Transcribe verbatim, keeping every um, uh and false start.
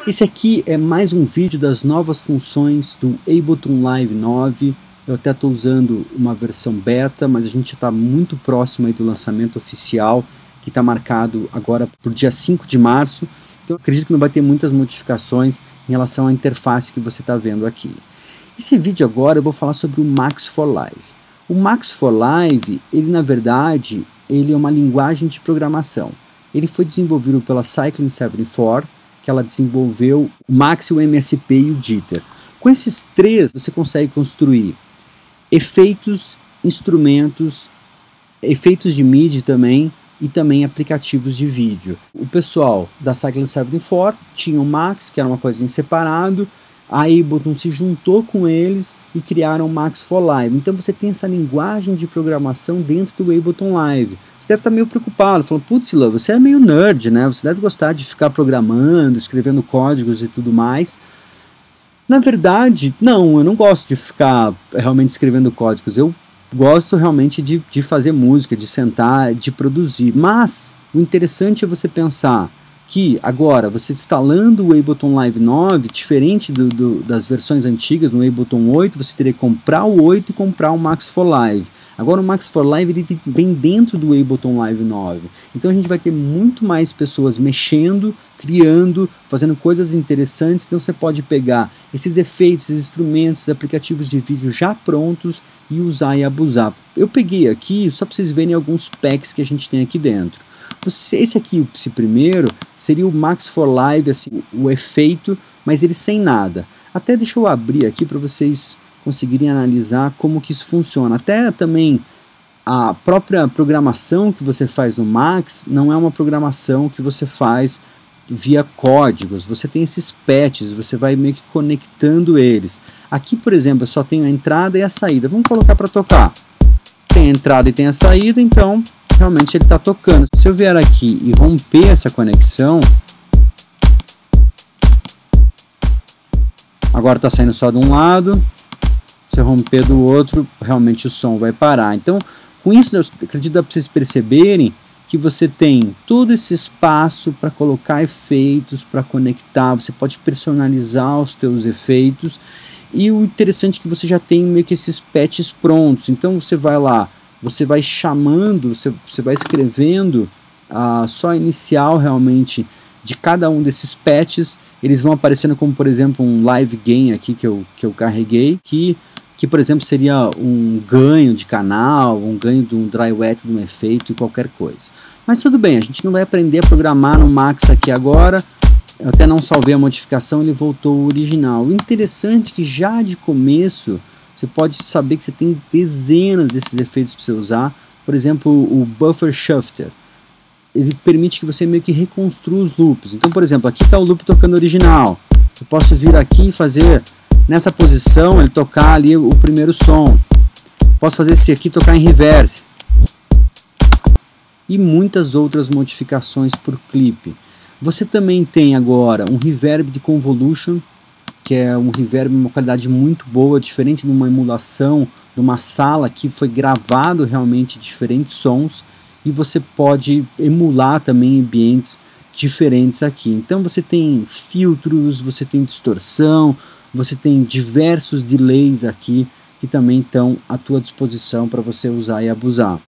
Esse aqui é mais um vídeo das novas funções do Ableton Live nove. Eu até estou usando uma versão beta, mas a gente está muito próximo aí do lançamento oficial, que está marcado agora por dia cinco de março. Então eu acredito que não vai ter muitas modificações em relação à interface que você está vendo aqui. Esse vídeo agora eu vou falar sobre o Max for Live. O Max for Live, ele na verdade, ele é uma linguagem de programação. Ele foi desenvolvido pela Cycling setenta e quatro, que ela desenvolveu o Max, o M S P e o Jitter. Com esses três você consegue construir efeitos, instrumentos, efeitos de M I D I também e também aplicativos de vídeo. O pessoal da Cycling setenta e quatro tinha o Max, que era uma coisa em separado. A Ableton se juntou com eles e criaram o Max for Live. Então você tem essa linguagem de programação dentro do Ableton Live. Você deve estar meio preocupado, falando, putz, Lô, você é meio nerd, né? Você deve gostar de ficar programando, escrevendo códigos e tudo mais. Na verdade, não, eu não gosto de ficar realmente escrevendo códigos. Eu gosto realmente de, de fazer música, de sentar, de produzir. Mas o interessante é você pensar que agora, você instalando o Ableton Live nove, diferente do, do, das versões antigas, no Ableton oito, você teria que comprar o oito e comprar o Max for Live. Agora o Max for Live ele vem dentro do Ableton Live nove. Então a gente vai ter muito mais pessoas mexendo, criando, fazendo coisas interessantes. Então você pode pegar esses efeitos, esses instrumentos, esses aplicativos de vídeo já prontos e usar e abusar. Eu peguei aqui só para vocês verem alguns packs que a gente tem aqui dentro. Esse aqui, esse primeiro, seria o Max for Live, assim, o efeito, mas ele sem nada. Até deixa eu abrir aqui para vocês conseguirem analisar como que isso funciona. Até também a própria programação que você faz no Max não é uma programação que você faz via códigos. Você tem esses patches, você vai meio que conectando eles. Aqui, por exemplo, eu só tenho a entrada e a saída. Vamos colocar para tocar. Tem a entrada e tem a saída, então realmente ele está tocando. Se eu vier aqui e romper essa conexão, agora está saindo só de um lado. Se eu romper do outro, realmente o som vai parar. Então, com isso, eu acredito que dá para vocês perceberem que você tem todo esse espaço para colocar efeitos, para conectar. Você pode personalizar os teus efeitos. E o interessante é que você já tem meio que esses patches prontos. Então você vai lá, você vai chamando, você, você vai escrevendo a só inicial realmente de cada um desses patches. Eles vão aparecendo como, por exemplo, um live gain aqui que eu, que eu carreguei, que, que, por exemplo, seria um ganho de canal, um ganho de um dry wet de um efeito e qualquer coisa. Mas tudo bem, a gente não vai aprender a programar no Max aqui agora. Eu até não salvei a modificação, ele voltou ao original. O interessante é que já de começo você pode saber que você tem dezenas desses efeitos para você usar. Por exemplo, o Buffer Shifter. Ele permite que você meio que reconstrua os loops. Então, por exemplo, aqui está o loop tocando original. Eu posso vir aqui e fazer nessa posição, ele tocar ali o primeiro som. Posso fazer esse aqui tocar em reverse. E muitas outras modificações por clipe. Você também tem agora um reverb de convolution, que é um reverb de uma qualidade muito boa, diferente de uma emulação, de uma sala que foi gravado realmente diferentes sons, e você pode emular também ambientes diferentes aqui. Então você tem filtros, você tem distorção, você tem diversos delays aqui que também estão à tua disposição para você usar e abusar.